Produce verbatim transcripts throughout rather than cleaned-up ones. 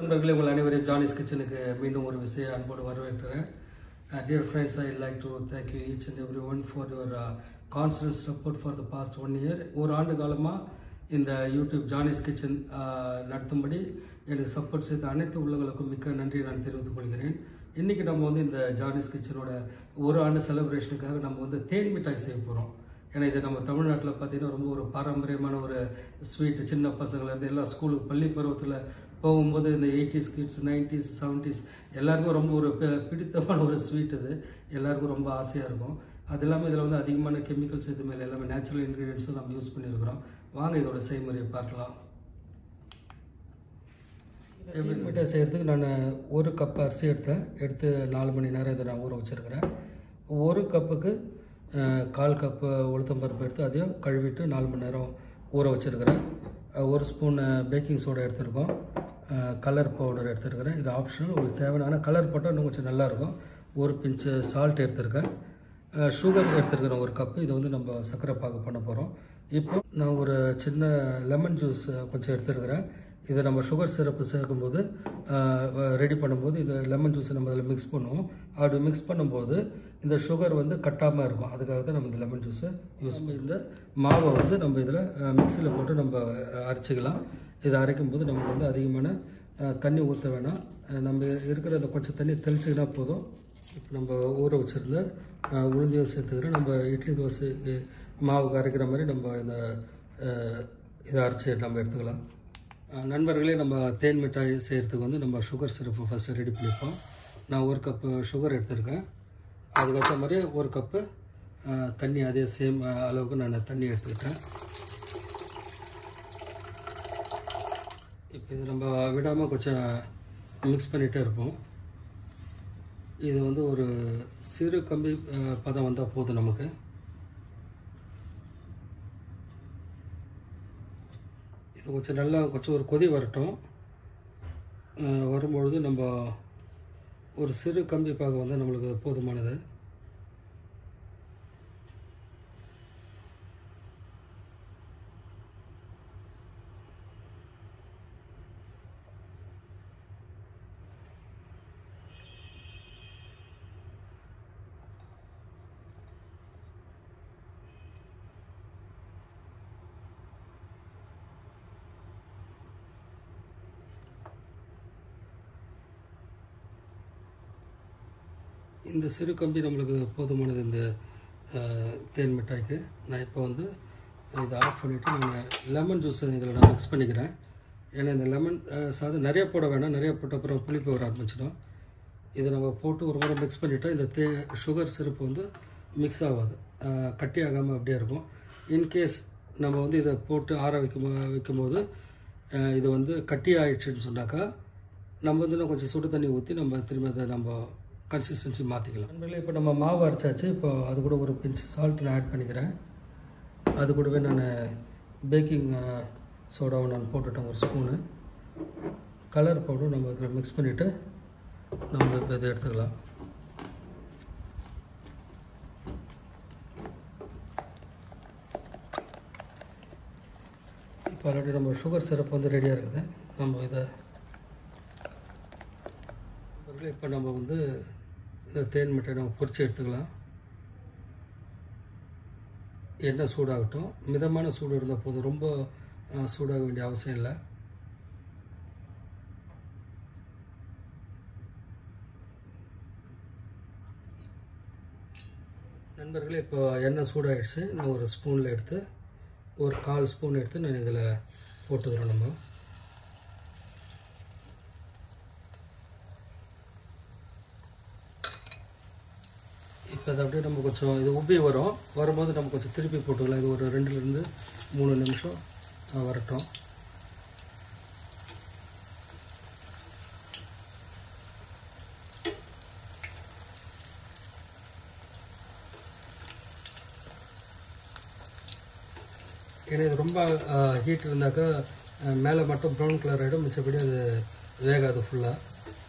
நண்பர்களே, உங்கள் அனைவரையும் ஜானிஸ் கிச்சனுக்கு மீண்டும் ஒரு விஷயம் அன்போடு வரவேற்கிறேன். Dear friends, I like to thank you each and every one for your constant support for the past one year. ஒரு ஆண்டு காலமாக இந்த யூடியூப் ஜானிஸ் கிச்சன் நடத்தும்படி எனக்கு சப்போர்ட் செய்த அனைத்து உள்ளவங்களுக்கும் மிக்க நன்றி நான் தெரிவித்துக் கொள்கிறேன். இன்றைக்கி நம்ம வந்து இந்த ஜானிஸ் கிச்சனோட ஒரு ஆண்டு செலிப்ரேஷனுக்காக நம்ம வந்து தேன் மிட்டாய் செய்ய போகிறோம். ஏன்னா இது நம்ம தமிழ்நாட்டில் பார்த்திங்கன்னா ரொம்ப ஒரு பாரம்பரியமான ஒரு ஸ்வீட்டு. சின்ன பசங்கள்லேருந்து எல்லா ஸ்கூலுக்கு பள்ளி பருவத்தில் போகும்போது இந்த எயிட்டிஸ் கிட்ஸ், நைன்டிஸ், செவன்டிஸ் எல்லாருக்கும் ரொம்ப ஒரு பிடித்தமான ஒரு ஸ்வீட். இது எல்லாருக்கும் ரொம்ப ஆசையாக இருக்கும். அது இல்லாமல் இதில் வந்து அதிகமான கெமிக்கல்ஸ் இது மேலே எல்லாமே நேச்சுரல் இன்க்ரீடியன்ஸும் நம்ம யூஸ் பண்ணியிருக்கிறோம். வாங்க இதோட செய்முறையை பார்க்கலாம். தேன் மிட்டாய் செய்கிறதுக்கு நான் ஒரு கப் அரிசி எடுத்தேன். எடுத்து நாலு மணி நேரம் இதை நான் ஊற வச்சுருக்கிறேன். ஒரு கப்புக்கு கால் கப்பு உளுத்தம்பருப்பு எடுத்து அதையும் கழுவிட்டு நாலு மணி நேரம் ஊற வச்சுருக்கிறேன். ஒரு ஸ்பூன் பேக்கிங் சோடா எடுத்துருக்கோம். கலர் பவுடர் எடுத்துருக்கிறேன். இது ஆப்ஷனல், உங்களுக்கு தேவையான கலர் போட்டால் இன்னும் கொஞ்சம் நல்லாயிருக்கும். ஒரு பிஞ்சு சால்ட் எடுத்துருக்கேன். சுகர் எடுத்துருக்கிறேன் ஒரு கப்பு. இதை வந்து நம்ம சர்க்கரை பாகு பண்ண போகிறோம். இப்போ நான் ஒரு சின்ன லெமன் ஜூஸ் கொஞ்சம் எடுத்துருக்கிறேன். இதை நம்ம சுகர் சிரப்பு சேர்க்கும்போது ரெடி பண்ணும்போது இந்த லெமன் ஜூஸை நம்ம அதில் மிக்ஸ் பண்ணுவோம். அப்படி மிக்ஸ் பண்ணும்போது இந்த சுகர் வந்து கட்டாமல் இருக்கும். அதுக்காக தான் நம்ம இந்த லெமன் ஜூஸை யூஸ் பண்ணி இந்த மாவை வந்து நம்ம இதில் மிக்சியில் போட்டு நம்ம அரைச்சிக்கலாம். இதை அரைக்கும் போது நமக்கு வந்து அதிகமான தண்ணி ஊற்ற வேணாம். நம்ம இருக்கிற அந்த கொஞ்சம் தண்ணி தெளிச்சிக்கினா போதும். இப்போ நம்ம ஊற வச்சுருந்த உளுந்தையும் சேர்த்துக்கிறேன். நம்ம இட்லி தோசை மாவுக்கு அரைக்கிற மாதிரி நம்ம இந்த இதை அரைச்சி நம்ம எடுத்துக்கலாம். நண்பர்களே, நம்ம தேன் மிட்டாய் செய்கிறதுக்கு வந்து நம்ம சுகர் சிரப்பு ஃபஸ்ட்டு ரெடி பண்ணிப்போம். நான் ஒரு கப்பு சுகர் எடுத்திருக்கேன். அதுக்கேற்ற மாதிரி ஒரு கப்பு தண்ணி, அதே சேம் அளவுக்கு நான் தண்ணி எடுத்துக்கிட்டேன். இப்போ இது நம்ம விடாமல் கொஞ்சம் மிக்ஸ் பண்ணிகிட்டே இருப்போம். இது வந்து ஒரு சிறு கம்பி பதம் வந்தால் போதும் நமக்கு. இது கொஞ்சம் நல்லா கொஞ்சம் ஒரு கொதி வரட்டும். வரும்பொழுது நம்ம ஒரு சிறு கம்பி பாகு வந்தால் நம்மளுக்கு போதுமானது. இந்த சிறு கம்பி நம்மளுக்கு போதுமானது இந்த தேன் மிட்டாய்க்கு. நான் இப்போ வந்து இதை ஆஃப் பண்ணிவிட்டு நான் லெமன் ஜூஸ் இதில் நான் மிக்ஸ் பண்ணிக்கிறேன். ஏன்னா இந்த லெமன் சாதம் நிறைய போட வேணாம். நிறைய போட்ட அப்புறம் புளிப்பு வர ஆரம்பிச்சிடும். இதை நம்ம போட்டு ஒரு முறை மிக்ஸ் பண்ணிவிட்டால் இந்த தே சுகர் சிரப்பு வந்து மிக்ஸ் ஆகாது, கட்டி ஆகாமல் அப்படியே இருக்கும். இன்கேஸ் நம்ம வந்து இதை போட்டு ஆற வைக்கும் வைக்கும்போது இது வந்து கட்டி ஆயிடுச்சுன்னு சொன்னாக்கா நம்ம வந்து இன்னும் கொஞ்சம் சுடு தண்ணி ஊற்றி நம்ம திரும்ப அதை நம்ம கன்சிஸ்டன்சி மாற்றிக்கலாம். நண்பர்களே, இப்போ நம்ம மாவு அரைச்சாச்சு. இப்போ அது கூட ஒரு பிஞ்சு சால்ட் நான் ஆட் பண்ணிக்கிறேன். அது கூடவே நான் பேக்கிங் சோடாவை நான் போட்டுட்டேன் ஒரு ஸ்பூனு. கலர் பவுடர் நம்ம இதில் மிக்ஸ் பண்ணிவிட்டு நம்ம இப்போ இதை எடுத்துக்கலாம். இப்போ ஆல்ரெடி நம்ம சுகர் சிரப் வந்து ரெடியாக இருக்குது. நம்ம இதை இப்போ நம்ம வந்து இந்த தேன் மிட்டாய் நம்ம பொரிச்சு எடுத்துக்கலாம். எண்ணெய் சூடாகட்டும். மிதமான சூடு இருந்தால் போதும், ரொம்ப சூடாக வேண்டிய அவசியம் இல்லை. நண்பர்களே, இப்போ எண்ணெய் சூடாகிடுச்சு. நான் ஒரு ஸ்பூனில் எடுத்து ஒரு கால் ஸ்பூன் எடுத்து நான் இதில் போட்டுக்கிறேன். நம்ம இப்போ அதை அப்படியே நம்ம கொஞ்சம் இது உப்பி வரும். வரும்போது நம்ம கொஞ்சம் திருப்பி போட்டுக்கலாம். இது ஒரு ரெண்டுலேருந்து மூணு நிமிஷம் வரட்டும். ஏன்னா இது ரொம்ப ஹீட் இருந்தாக்கா மேலே மட்டும் ப்ரௌன் கலர் ஆகிடும், மிச்சப்படி அது வேகாது ஃபுல்லாக.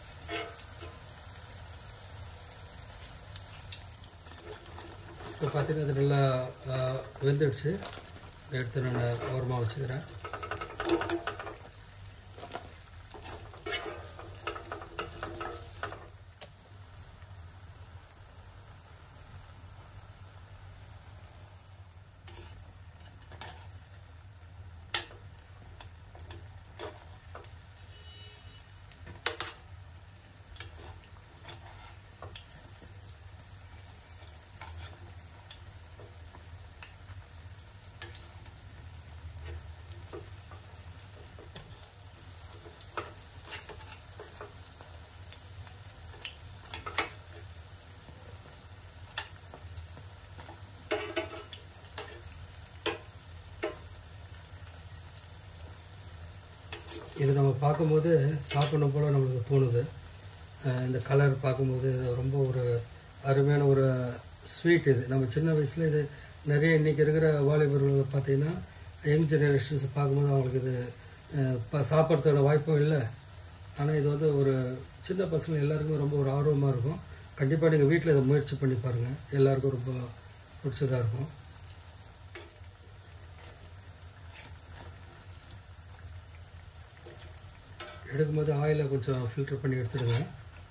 இப்போ பார்த்தீங்கன்னா அது நல்லா வெந்துடுச்சு. எடுத்து நான் ஓரமாக வச்சுக்கிறேன். இது நம்ம பார்க்கும்போது சாப்பிடணும் போல் நம்மளுக்கு தோணுது. இந்த கலர் பார்க்கும்போது ரொம்ப ஒரு அருமையான ஒரு ஸ்வீட். இது நம்ம சின்ன வயசில் இது நிறைய இன்றைக்கி இருக்கிற வாலிபர்கள் பார்த்திங்கன்னா யங் ஜெனரேஷன்ஸ் பார்க்கும்போது அவங்களுக்கு இது இப்போ சாப்பிட்றதுக்கான வாய்ப்பும் இல்லை. ஆனால் இது வந்து ஒரு சின்ன பசங்க எல்லாருக்குமே ரொம்ப ஒரு ஆர்வமாக இருக்கும். கண்டிப்பாக நீங்கள் வீட்டில் இதை முயற்சி பண்ணி பாருங்கள், எல்லாருக்கும் ரொம்ப பிடிச்சதாக இருக்கும். எடுக்கும்போது ஆயிலை கொஞ்சம் ஃபில்டர் பண்ணி எடுத்துடுங்க.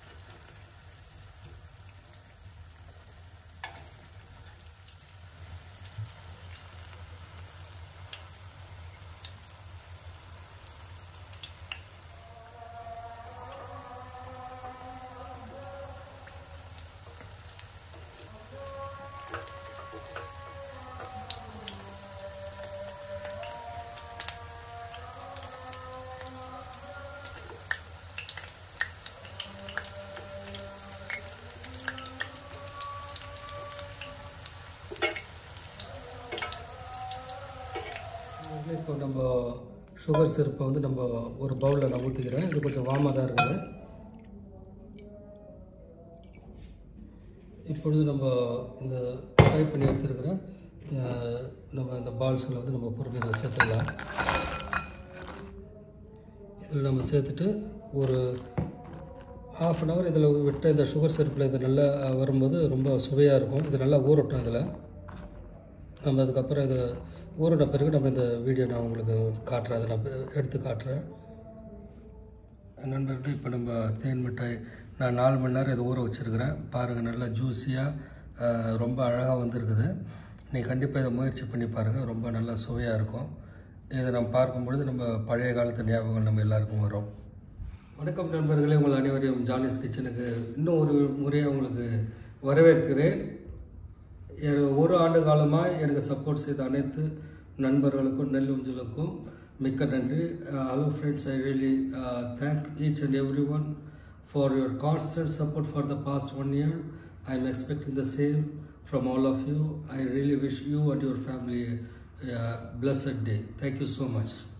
இப்போ நம்ம சுகர் சிரப்பை வந்து நம்ம ஒரு பவுலில் நான் ஊற்றிக்கிறேன். இது கொஞ்சம் வார்மாக தான் இருக்குது. இப்பொழுது நம்ம இந்த ஃப்ரை பண்ணி எடுத்துருக்கிற நம்ம இந்த பால்ஸில் வந்து நம்ம பொறுமையாக சேர்த்துக்கலாம். இதில் நம்ம சேர்த்துட்டு ஒரு ஹாஃப் அன் ஹவர் இதில் விட்டு இந்த சுகர் சிரப்பில் இது நல்லா வரும்போது ரொம்ப சுவையாக இருக்கும். இது நல்லா ஊறட்டும். இதில் நம்ம அதுக்கப்புறம் இது ஊறின பிறகு நம்ம இந்த வீடியோ நான் உங்களுக்கு காட்டுறேன், அதை நான் எடுத்து காட்டுறேன். நண்பர்கள், இப்போ நம்ம தேன் மிட்டாய் நான் நாலு மணி நேரம் இதை ஊற வச்சுருக்கிறேன். பாருங்கள், நல்லா ஜூஸியாக ரொம்ப அழகாக வந்திருக்குது. நீங்கள் கண்டிப்பாக இதை முயற்சி பண்ணி பாருங்கள், ரொம்ப நல்லா சுவையாக இருக்கும். இதை நம்ம பார்க்கும்பொழுது நம்ம பழைய காலத்து ஞாபகங்கள் நம்ம எல்லாருக்கும் வரும். வணக்கம் நண்பர்களே, உங்கள் அனைவரையும் ஜானிஸ் கிச்சனுக்கு இன்னும் ஒரு முறையாக உங்களுக்கு வரவேற்கிறேன். ஒரு ஆண்டு காலமாக எனக்கு சப்போர்ட் செய்த அனைத்து நண்பர்களுக்கும் நெல்லுஞ்சலுக்கும் மிக்க நன்றி. Hello friends, I really thank each and every one for your constant support for the past one year. I am expecting the same from all of you. I really wish you and your family a blessed day. Thank you so much.